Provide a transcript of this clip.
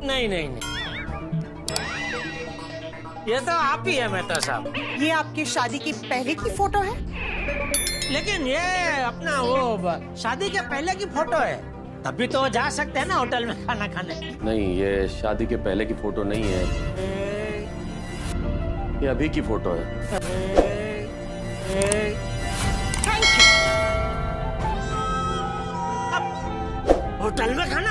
नहीं नहीं नहीं, ये तो आप ही है मेहता साहब। ये आपकी शादी की पहले की फोटो है? लेकिन ये अपना वो शादी के पहले की फोटो है, तभी तो जा सकते हैं ना होटल में खाना खाने। नहीं, ये शादी के पहले की फोटो नहीं है, ये अभी की फोटो है। Thank you. होटल में खाना